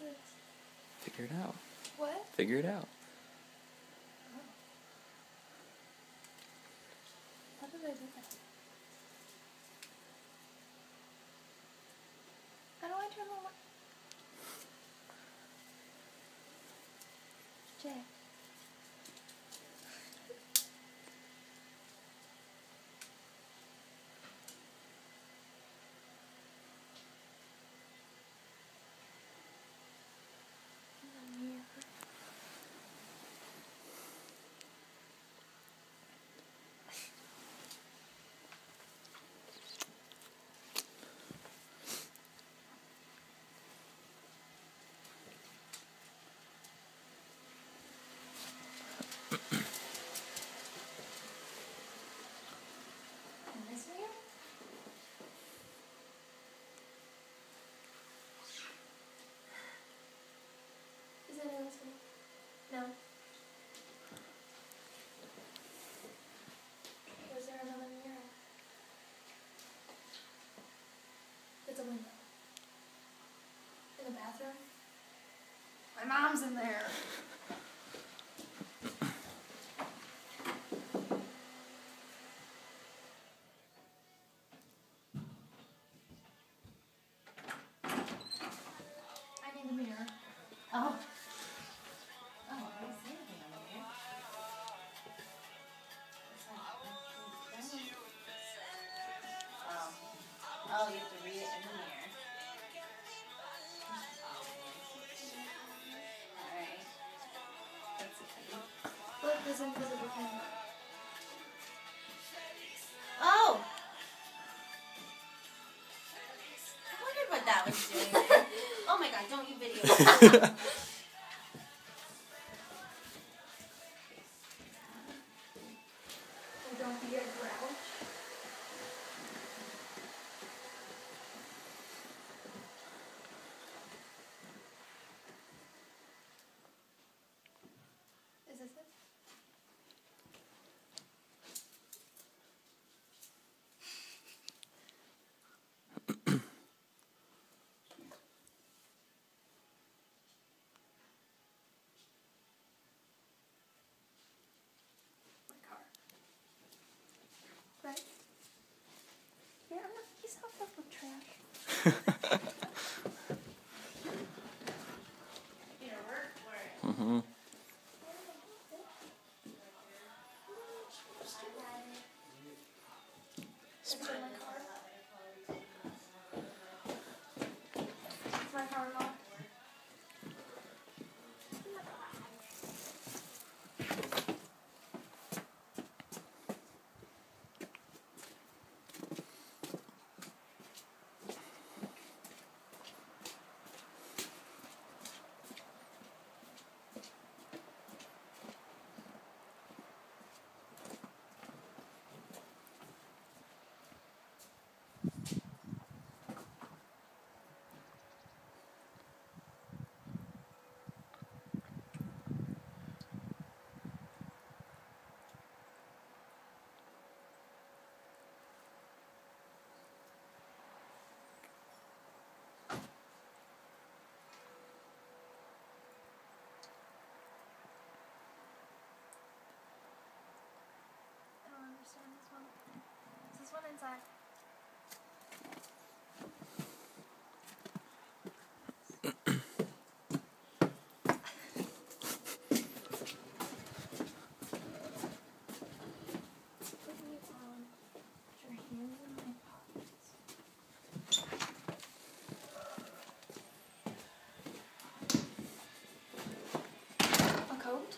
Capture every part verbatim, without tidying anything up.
this? Figure it out. What? Figure it out. Oh. How did I do that? How do I turn the light? Jay. No. Was there another mirror? It's a window. In the bathroom? My mom's in there. I need a mirror. Oh. Oh, you have to read it in the mirror. Alright. That's okay. Look, there's invisible camera. Oh! I wondered what that was doing there. Oh my god, don't you video it. And don't be a grouch. Is this it? My car. Right? Yeah, I'm not, he's not filled with trash. You know, we're, we're Mm-hmm. Is it in my car? Is my car locked? I don't understand this one. Is this one inside? Put me on. Put your hands in my pockets. A coat?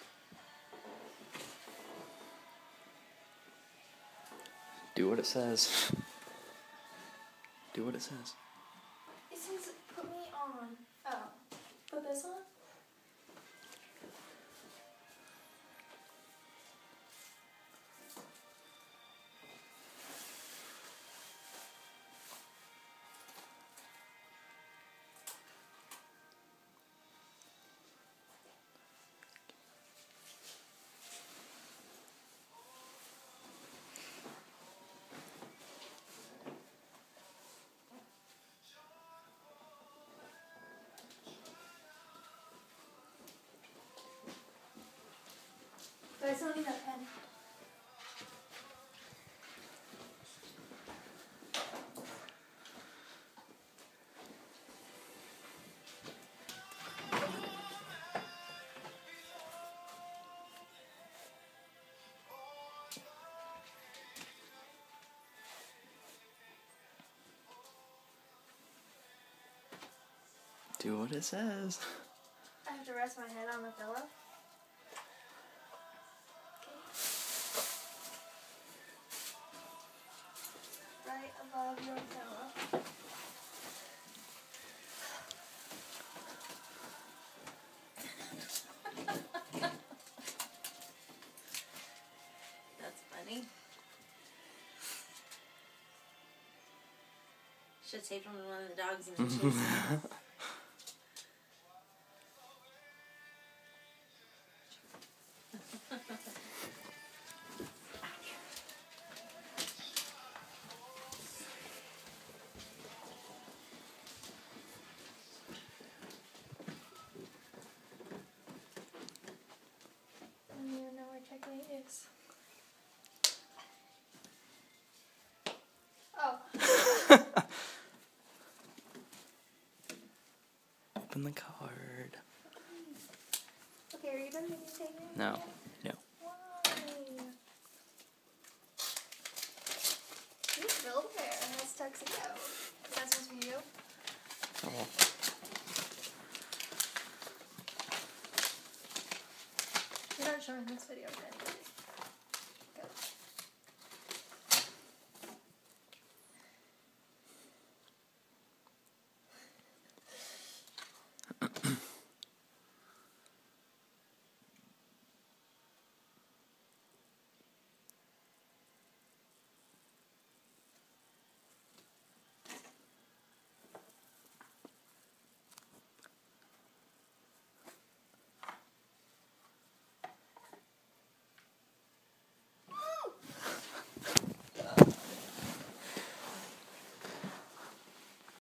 Do what it says. Do what it says. It says put me on. Oh. Put this on? But I still need that pen. Do what it says. I have to rest my head on the pillow. Okay. Right above your pillow. That's funny. Should have taped one of the dogs in the chase. I don't even know where checkmate is. Oh. Open the card. Okay, are you done taking it? No. No. Why? You build a bear and that's tuxedo. Is that supposed to be you? Oh. You're not showing this video to anybody.